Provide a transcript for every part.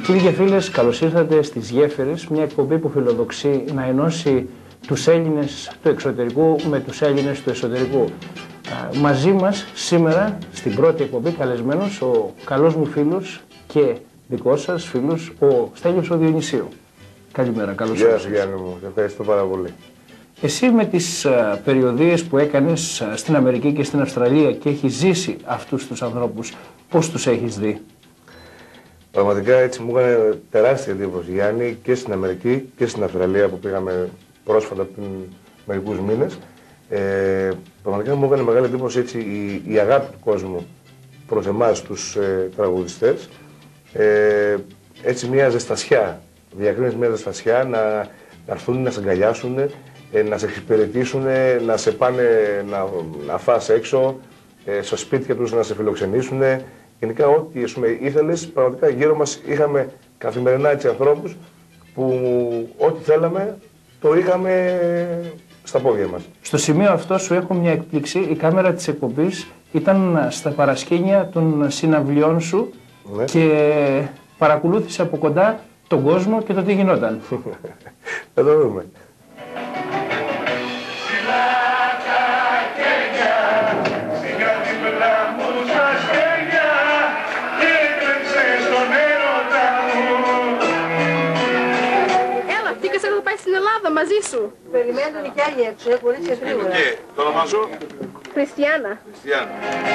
Φίλοι και φίλες, καλώς ήρθατε στις Γέφυρες, μια εκπομπή που φιλοδοξεί να ενώσει τους Έλληνες του εξωτερικού με τους Έλληνες του εσωτερικού. Μαζί μας σήμερα στην πρώτη εκπομπή καλεσμένος ο καλός μου φίλος και δικός σας φίλος, ο Στέλιος ο Διονυσίου. Καλημέρα, καλώς ήρθατε. Γεια σου Γιάννη μου, ευχαριστώ πάρα πολύ. Εσύ με τις περιοδίες που έκανες στην Αμερική και στην Αυστραλία και έχεις ζήσει αυτούς τους ανθρώπους, πώς τους έχεις δει? Πραγματικά έτσι μου έκανε τεράστια εντύπωση, Γιάννη, και στην Αμερική και στην Αυστραλία που πήγαμε πρόσφατα πριν μερικούς μήνες. Πραγματικά μου έκανε μεγάλη εντύπωση έτσι, η αγάπη του κόσμου προς εμάς τους τραγουδιστές. Έτσι μια ζεστασιά, διακρίνεις μια ζεστασιά να έρθουν να σε αγκαλιάσουν, να σε εξυπηρετήσουν, να σε πάνε να φας έξω, στα σπίτια τους να σε φιλοξενήσουν. Γενικά ό,τι ήθελες, πραγματικά γύρω μας είχαμε καθημερινά έτσι ανθρώπους που ό,τι θέλαμε το είχαμε στα πόδια μας. Στο σημείο αυτό σου έχω μια εκπλήξη. Η κάμερα της εκπομπής ήταν στα παρασκήνια των συναυλιών σου, ναι, και παρακολούθησε από κοντά τον κόσμο και το τι γινόταν. Θα το δούμε. Στην Ελλάδα μαζί σου. Περιμένουν κι άλλοι έξω, κορίτσια γρήγορα. Και το όνομα σου? Χριστιανά. Χριστιανά.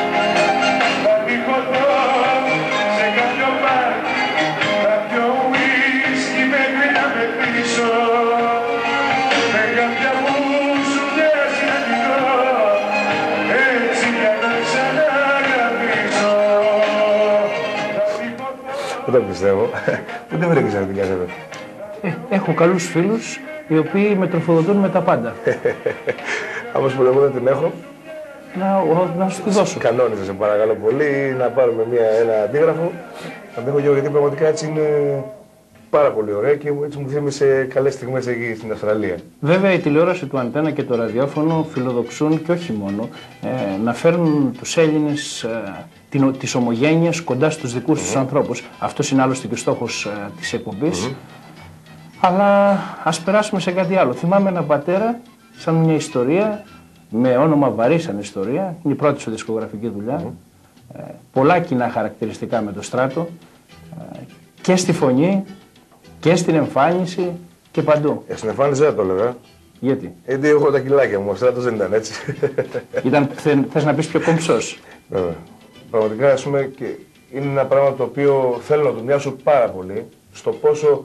Δεν το πιστεύω. Πού δεν βρήκες αυτή την κασέτα? Έχω καλούς φίλους οι οποίοι με τροφοδοτούν με τα πάντα. Άμα σου πω δεν την έχω, να σου τη δώσω. κανόνιζε, σε παρακαλώ πολύ, να πάρουμε ένα αντίγραφο. Να την έχω και εγώ, γιατί πραγματικά έτσι είναι πάρα πολύ ωραία και έτσι μου θύμισε καλές στιγμές εκεί στην Αυστραλία. Βέβαια η τηλεόραση του Αντένα και το ραδιόφωνο φιλοδοξούν και όχι μόνο να φέρνουν τους Έλληνες της ομογένειας κοντά στους δικούς τους ανθρώπους. Αυτός είναι άλλωστε και ο στόχος της εκπομπής. Αλλά ας περάσουμε σε κάτι άλλο. Θυμάμαι έναν πατέρα, σαν μια ιστορία, με όνομα Βαρύσαν ιστορία, είναι η πρώτη σου δισκογραφική δουλειά, πολλά κοινά χαρακτηριστικά με το Στράτο, και στη φωνή, και στην εμφάνιση και παντού. Στην εμφάνιση δεν το έλεγα. Γιατί? Γιατί έχω τα κιλάκια μου, ο Στράτος δεν ήταν έτσι. Θες να πεις πιο κομψός? Βέβαια. Πραγματικά, ας πούμε, και είναι ένα πράγμα το οποίο θέλω να το μοιάσω πάρα πολύ στο πόσο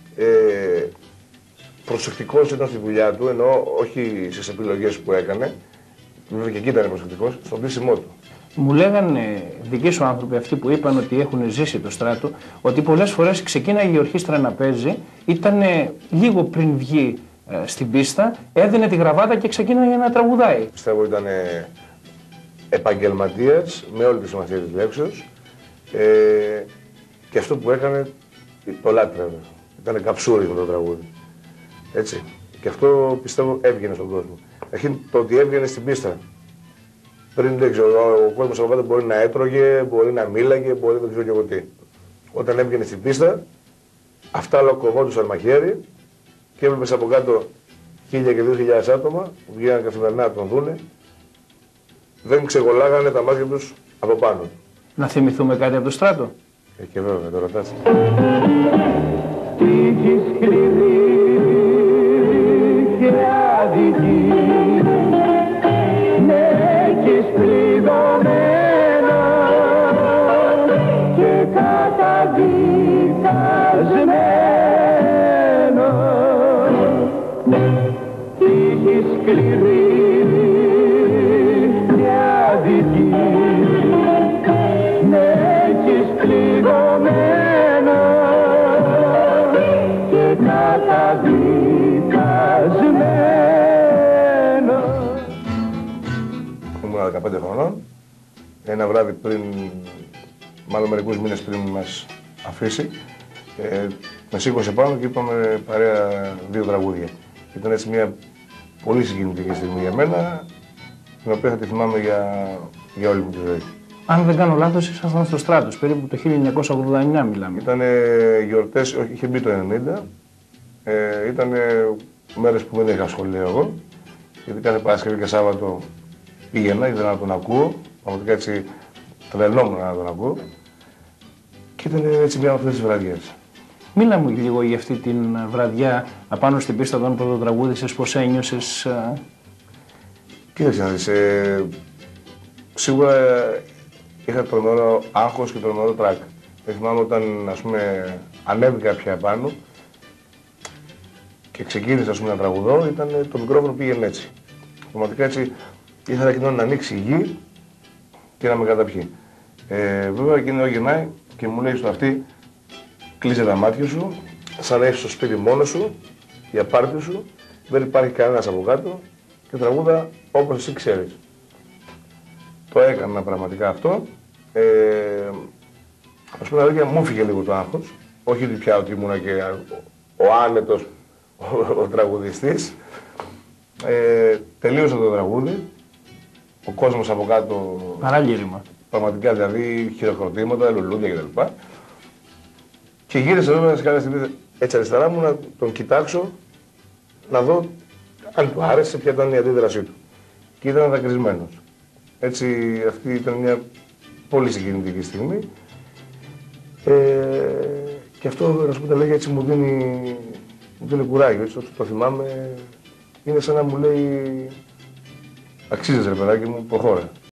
προσεκτικός ήταν στη δουλειά του, ενώ όχι στις επιλογές που έκανε, βέβαια και εκεί ήταν προσεκτικός, στον πλήσιμό του. Μου λέγανε δικοί σου άνθρωποι, αυτοί που είπαν ότι έχουν ζήσει το Στράτο, ότι πολλές φορές ξεκίναγε η ορχήστρα να παίζει, ήταν λίγο πριν βγει στην πίστα, έδινε τη γραβάτα και ξεκίναγε να τραγουδάει. Πιστεύω ήταν επαγγελματίας με όλη τη σημασία της λέξεως, και αυτό που έκανε το λάτρευε. Ήταν καψούρι το τραγούδι. Έτσι. Και αυτό πιστεύω έβγαινε στον κόσμο. Αρχήν το ότι έβγαινε στην πίστα. Πριν δεν ξέρω, ο κόσμος από κάτω μπορεί να έτρωγε, μπορεί να μίλαγε, μπορεί δεν ξέρω και εγώ τι. Όταν έβγαινε στην πίστα, αυτά λοκοβόντουσαν μαχαίρι και έβλεπες από κάτω 1.000 και 2.000 άτομα που βγαίναν καθημερινά να τον δούνε. Δεν ξεγολάγανε τα μάτια τους από πάνω. Να θυμηθούμε κάτι από το Στράτο? Και βέβαια, το ρωτάς. Τύχη σκληρή και αδική, με έχεις πληγωμένο και καταδικασμένο. Τύχη σκληρή και αδική, με έχεις πληγωμένο και καταδικασμένο. Ήμουν 15 χρονών, ένα βράδυ πριν, μάλλον μερικούς μήνες πριν μας αφήσει, με σήκωσε πάνω και είπαμε παρέα 2 τραγούδια. Ήταν έτσι μια πολύ συγκινητική στιγμή για μένα, την οποία θα τη θυμάμαι για όλη μου τη ζωή. Αν δεν κάνω λάθος, ήσασταν στο Στράτος, περίπου το 1989 μιλάμε. Ήταν γιορτές, όχι, είχε μπει το 90. Ήταν μέρες που δεν είχα σχολείο εγώ. Γιατί κάθε Παρασκευή και Σάββατο πήγαινα, ήθελα να τον ακούω. Πραγματικά έτσι τρελόμουν να τον ακούω. Και ήταν έτσι μια από αυτές τις βραδιές. Μίλα μου λίγο για αυτή την βραδιά απάνω στην πίστα όταν πρωτοτραγούδησες, πώς ένιωσες. Κοίταξε να δεις, σίγουρα είχα τρομερό άγχος και τρομερό τρακ. Θυμάμαι όταν, ας πούμε, ανέβηκα πια επάνω και ξεκίνησα, ας πούμε, να τραγουδώ, το μικρόφωνο πήγαινε έτσι. Πραγματικά έτσι ήθελα εκείνο να ανοίξει η γη και να με καταπιεί. Βέβαια εκείνο γυρνάει και μου λέει στο αυτή, κλείσε τα μάτια σου, σαν να είσαι στο σπίτι μόνος σου, για πάρτι σου, δεν υπάρχει κανένας από κάτω και τραγούδα όπως εσύ ξέρεις. Το έκανα πραγματικά αυτό. Ας πούμε, αλήθεια, μου έφυγε λίγο το άγχος. Όχι ότι πια ότι ήμουνα και ο άνετος ο τραγουδιστής. Τελείωσα το τραγούδι. Ο κόσμος από κάτω... Παράλυρημα. Πραγματικά, δηλαδή, χειροκροτήματα, λουλούδια κτλ. Και γύρισα βέβαια σε κάποια στιγμή έτσι αριστερά μου να τον κοιτάξω, να δω αν του άρεσε, ποια ήταν η αντίδρασή του. Και ήταν δακρυσμένος. Έτσι, αυτή ήταν μια πολύ συγκινητική στιγμή. Και αυτό, να σου πω τα λέγια, έτσι μου δίνει κουράγιο. Έτσι, όσο το θυμάμαι, είναι σαν να μου λέει αξίζεις ρε παιδάκι μου, προχώρα.